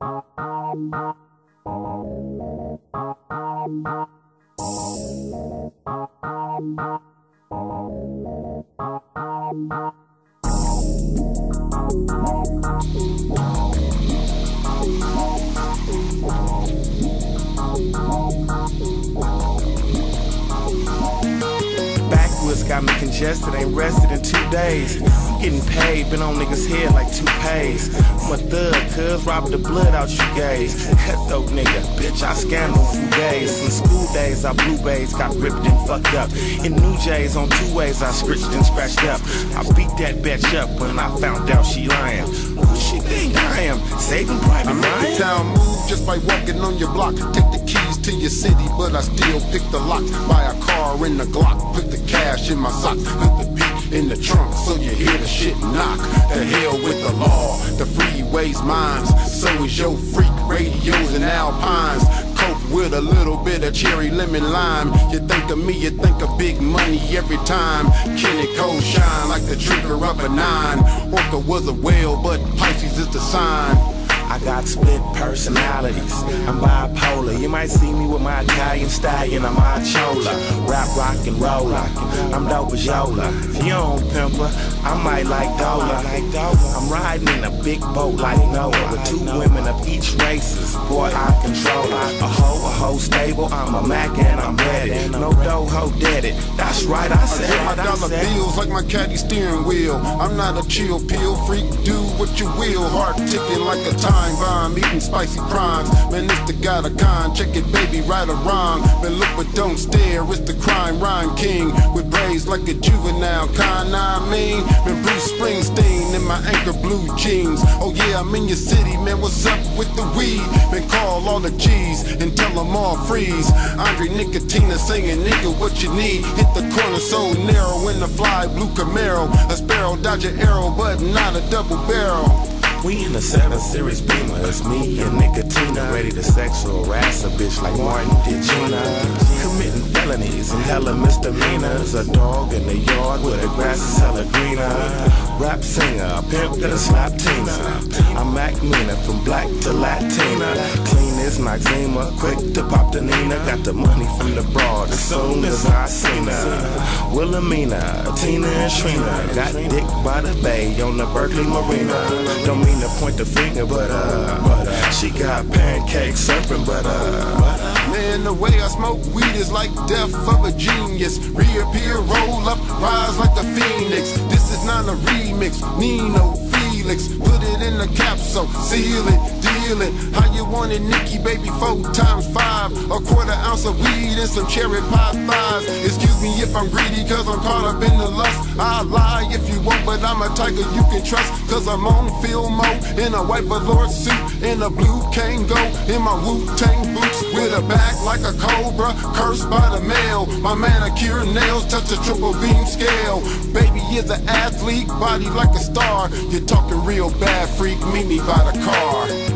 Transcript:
Backwoods got me congested, ain't rested in 2 days. I'm getting paid, been on niggas' head like toupes. I'm a thug, cuz robbing the blood out you gays. Cutthroat nigga, bitch, I scammed on few days. In school days, I blue bays, got ripped and fucked up. In New J's on 2 ways, I scritched and scratched up. I beat that bitch up when I found out she lying. Who she think I am? Saving private I make the town move just by walking on your block. Take the keys to your city, but I still pick the lock. Buy a car in the Glock, put the cash in my sock, put the beat in the trunk so you hear the shit knock. The hell with the law, the freeways mines. So is your freak radios and alpines. Coke with a little bit of cherry lemon lime. You think of me, you think of big money every time. Kenneth cold shine like the trigger of a 9. Orca was a whale, but Pisces is the sign. I got split personalities, I'm bipolar. You might see me with my Italian stallion, I'm my chola. Rap, rock, and roller, I'm dope as Yola. If you don't pimper, I might like Dola. I'm riding in a big boat like Noah, with 2 women of each races, boy I control her. A hoe stable, I'm a Mac and I'm ready. No dough, hoe dead it, that's right, I said it. My dollar bills like my caddy steering wheel. I'm not a chill pill freak, do what you will. Heart ticking like a time bomb, eating spicy crimes. Man, it's the god of kind, check it baby, right or wrong. Man, look but don't stare, it's the crime rhyme king. With braids like a juvenile, kind I mean. Man, Bruce Springsteen in my anchor blue jeans. Oh yeah, I'm in your city, man, what's up with the weed? Man, call all the G's and tell them all freeze. Andre Nickatina singing, nigga, what you need? Hit the corner so narrow in the fly blue Camaro. A sparrow dodge an arrow, but not a double barrel. We in the 7 Series Beamer, it's me and Nickatina, ready to sexual harass a bitch like Martin did Gina. Committing felonies and hella misdemeanors. A dog in the yard where the grass is hella greener. Rap singer, a pimp that a slap Tina. I'm Mac Mina, from black to Latina. Clean as Maxima, quick to pop the Nina. Got the money from the broad as soon as I seen her. Wilhelmina, Tina and Trina. Got dick by the bay on the Berkeley Marina. Don't mean to point the finger, but she got pancakes, serpent butter. Man, the way I smoke weed is like death of a genius. Reappear, roll up, rise like a phoenix. This is not a remix, Nino Felix. Put it in the capsule, seal it, deal it. How you want it, Nikki, baby, 4 times 5. A quarter ounce of weed and some cherry pie thighs. Excuse me if I'm greedy, cause I'm caught up in the lust. I'll lie if you want, but I'm a tiger you can trust. Cause I'm on Filmo in a white velour suit, in a blue Kango, in my Wu-Tang boots, with a back like a cobra, cursed by the male. My manicure nails touch a triple beam scale. Baby is an athlete, body like a star. You're talking real bad, freak, meet me by the car.